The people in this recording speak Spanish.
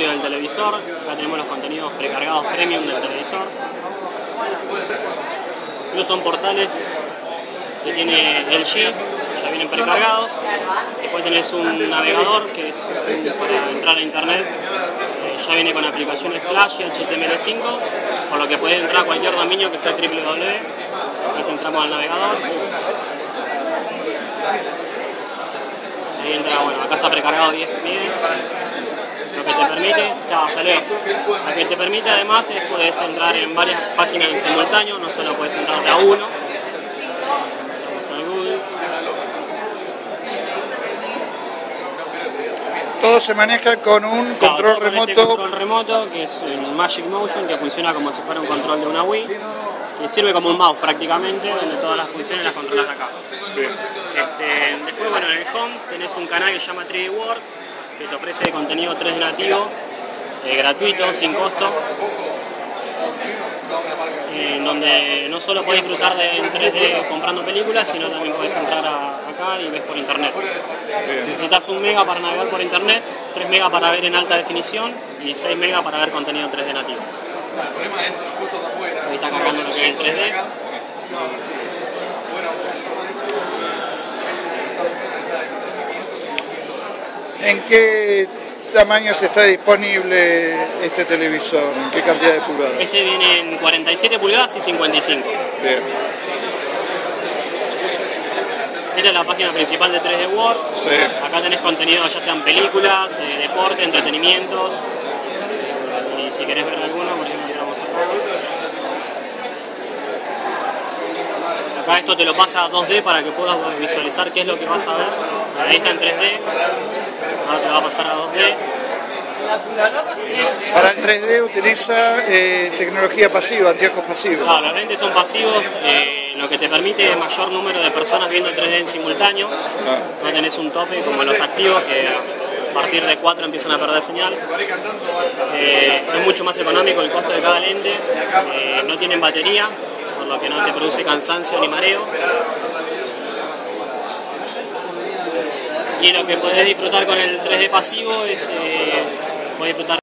escritorio del televisor. Acá tenemos los contenidos precargados premium del televisor. Estos son portales que tiene LG, ya vienen precargados. Después tenés un navegador que es para entrar a internet. Ya viene con aplicaciones Flash y HTML5, por lo que podés entrar a cualquier dominio que sea www. Entonces entramos al navegador. Ahí entra, bueno, acá está precargado bien. Lo que te permite, lo que te permite además es poder entrar en varias páginas en simultáneo, no solo puedes entrar de a uno. Vamos al Google. Todo se maneja con un control remoto. Este control remoto, que es el Magic Motion, que funciona como si fuera un control de una Wii, que sirve como un mouse prácticamente, donde todas las funciones las controlas de acá. Después, bueno, en el home tenés un canal que se llama 3D World, que te ofrece contenido 3D nativo, gratuito, sin costo, donde no solo podés disfrutar en 3D comprando películas, sino también podés entrar acá y ves por internet. Necesitas 1 mega para navegar por internet, 3 mega para ver en alta definición y 6 mega para ver contenido 3D nativo. Ahí está cargando lo que es el 3D. ¿En qué tamaños está disponible este televisor? ¿En qué cantidad de pulgadas? Este viene en 47 pulgadas y 55. Bien. Esta es la página principal de 3D World. Sí. Acá tenés contenido, ya sean películas, deporte, entretenimientos. Y si querés ver alguno, por ejemplo, entramos acá. Acá esto te lo pasa a 2D para que puedas visualizar qué es lo que vas a ver. Ahí está en 3D. Ahora te va a pasar a 2D. Para el 3D utiliza tecnología pasiva, anteojos pasivos. Claro, los lentes son pasivos, lo que te permite mayor número de personas viendo el 3D en simultáneo. No tenés un tope como los activos, que a partir de 4 empiezan a perder señal. Es mucho más económico el costo de cada lente. No tienen batería, por lo que no te produce cansancio ni mareo. Y lo que podés disfrutar con el 3D pasivo es podés disfrutar